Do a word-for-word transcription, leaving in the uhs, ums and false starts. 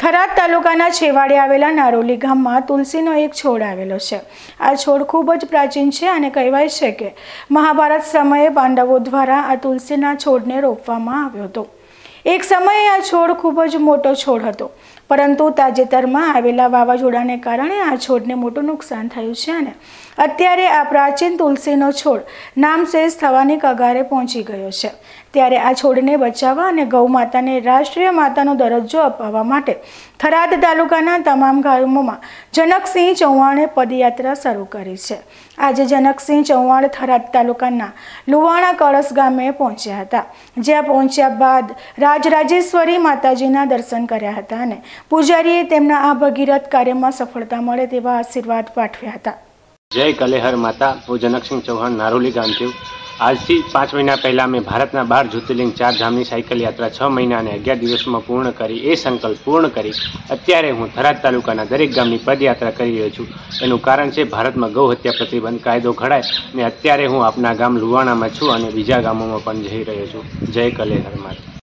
થરાદ તાલુકાના છેવાડે આવેલા નારોલી ગામમાં તુલસીનો એક છોડ આવેલો છે। આ છોડ ખૂબ જ પ્રાચીન છે અને કહેવાય છે કે મહાભારત સમયે પાંડવો દ્વારા આ તુલસીના છોડને રોપવામાં આવ્યો હતો। એક સમયે આ છોડ ખૂબ જ મોટો છોડ હતો, પરંતુ તાજેતરમાં આવેલા વાવાઝોડાને કારણે આ છોડને મોટું નુકસાન થયું છે અને અત્યારે આ પ્રાચીન તુલસીનો છોડ નામશેષ થવાની કગારે પહોંચી ગયો છે। ત્યારે આ છોડને બચાવવા અને ગૌ માતાને રાષ્ટ્રીય માતાનો દરજ્જો અપાવવા માટે થરાદ તાલુકાના તમામ ગામોમાં જનકસિંહ ચૌહાણે પદયાત્રા શરૂ કરી છે। આજે જનકસિંહ ચૌહાણ થરાદ તાલુકાના લુવાણા કળશ ગામે પહોંચ્યા હતા, જ્યાં પહોંચ્યા બાદ રાજરાજેશ્વરી માતાજીના દર્શન કર્યા હતા અને પૂજારીએ તેમના આ ભગીરથ કાર્યમાં સફળતા મળે તેવા આશીર્વાદ પાઠવ્યા હતા। જય કલેહર માતા। હું જનકસિંહ ચૌહાણ નારોલી ગામથી। આજથી પાંચ મહિના પહેલાં મેં ભારતના બાર જ્યોતિર્લિંગ ચાર ધામની સાયકલ યાત્રા છ મહિના અને અગિયાર દિવસમાં પૂર્ણ કરી એ સંકલ્પ પૂર્ણ કરી અત્યારે હું થરાદ તાલુકાના દરેક ગામની પદયાત્રા કરી રહ્યો છું। એનું કારણ છે ભારતમાં ગૌ હત્યા પ્રતિબંધ કાયદો ઘડાય અને અત્યારે હું આપના ગામ લુવાણામાં છું અને બીજા ગામોમાં પણ જઈ રહ્યો છું। જય કલેહર માતા।